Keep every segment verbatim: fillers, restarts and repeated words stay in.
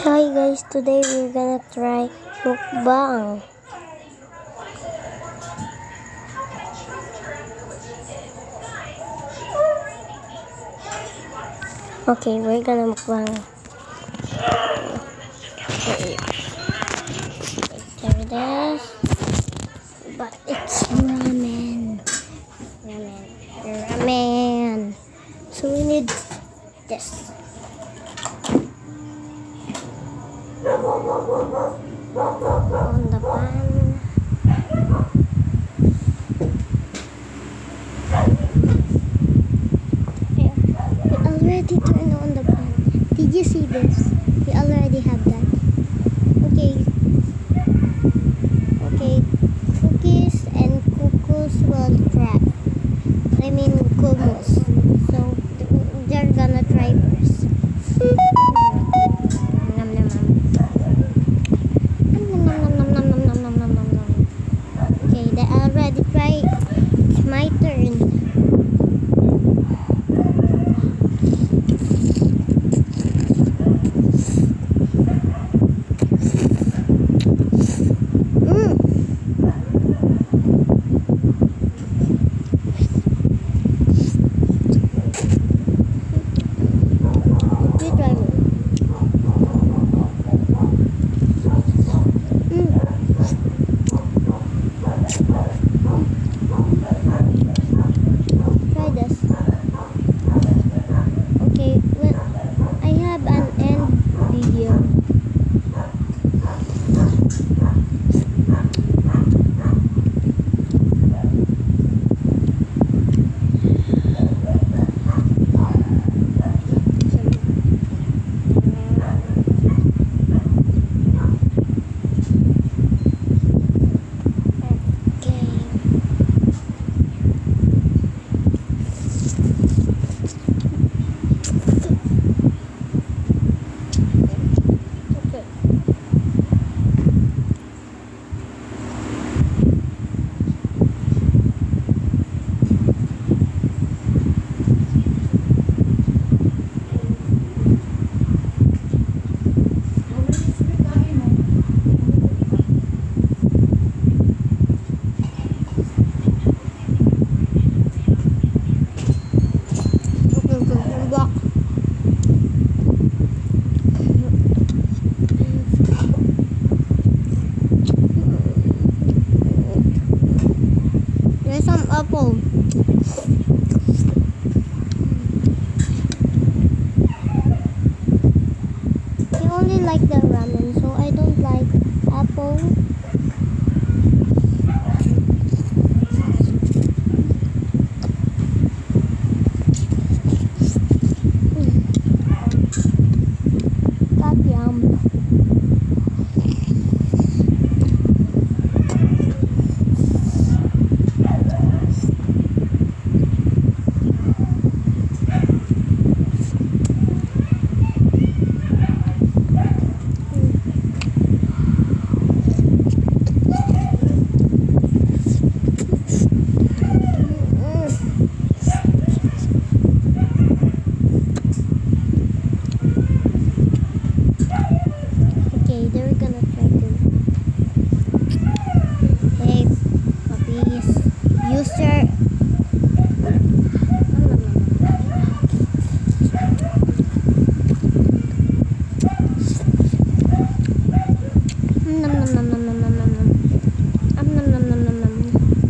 Hi guys, today we're gonna try mukbang. Okay, we're gonna mukbang. Okay. There it is. But it's ramen. Ramen. Ramen. So we need this. On the pan. Here. We already turned on the pan. Did you see this? We already have that. Okay. Okay. Cookies and cuckoos will crack. I mean hummus. So they're gonna try first. Nom nom nom. Okay, they already tried. It's my turn. Mm. You try me. Try this. Okay, well, I have an end video. There's some apple. I only like the ramen, so I don't like apple. That yum. Okay, they're gonna try to. Hey, puppies, use your. Nom nom nom nom nom nom nom nom. Um, nom nom nom nom nom.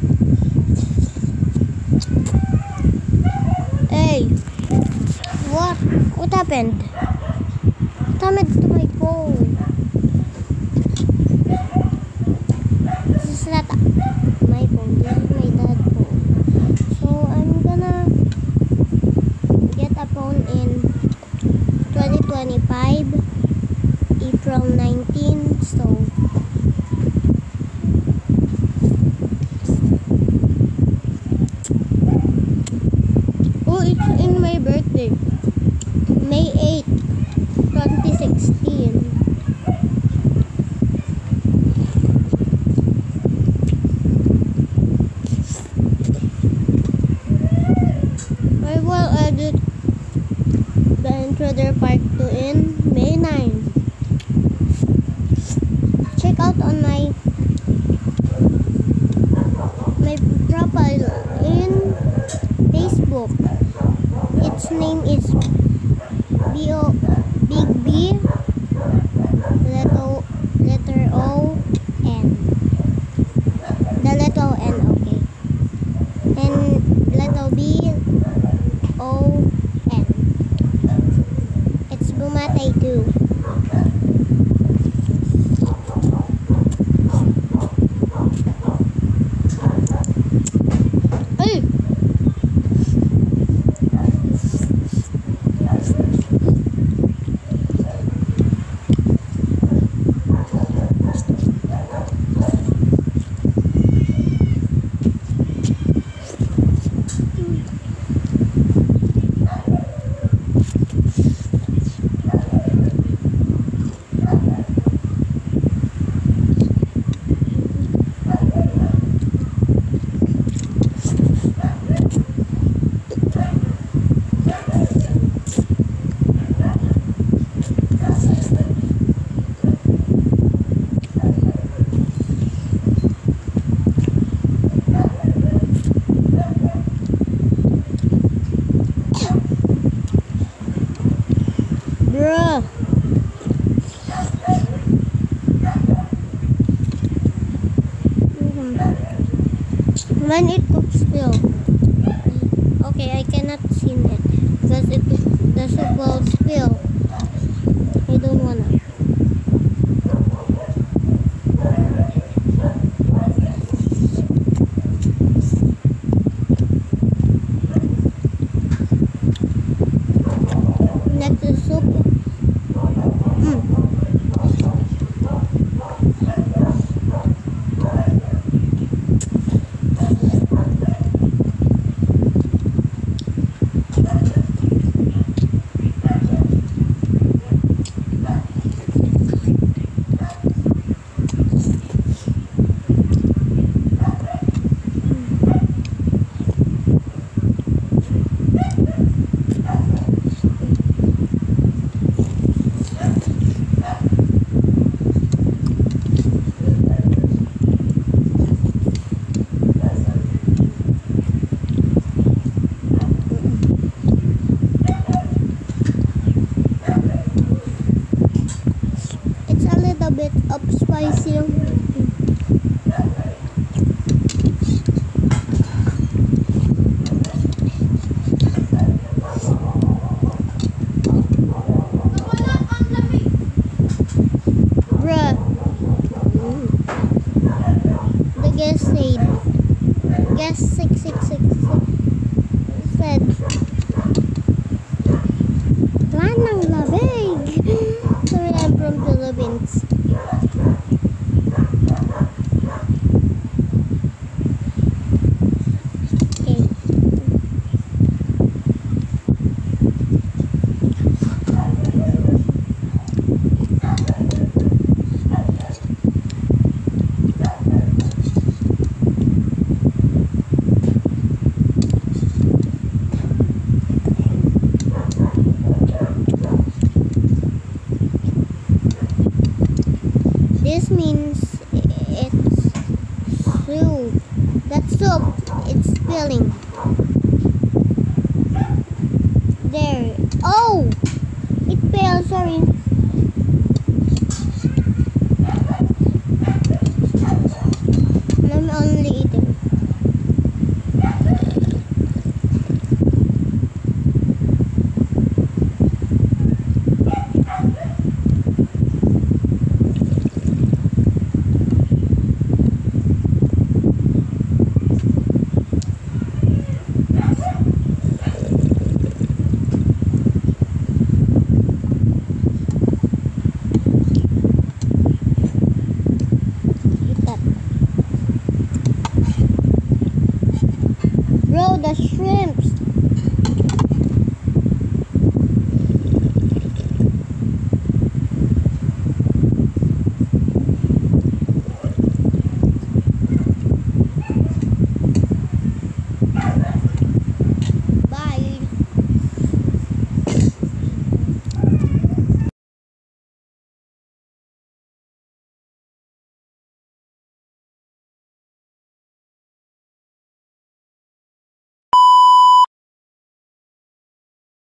Hey, what? What happened? What happened to my phone? This is not my phone. This is my dad's phone. So I'm gonna get a phone in twenty twenty-five, April nineteenth. So oh, it's in my birthday, May eighth, twenty sixteen. I will edit the Intruder Part two in May ninth. last name is B O Big B letter letter O N. The letter N, okay. And letter B O N. It's Bumate too. Bruh. When it cooks still. Okay, I cannot see it because it the soup will spill. I don't wanna. Next is soup. Bit of spicy. Bruh. The guest said, guest six six six said, Lanang labig. Sorry, I'm from Philippines. This means it's soup. That's soup. It's spilling. There. Oh! It fell, sorry.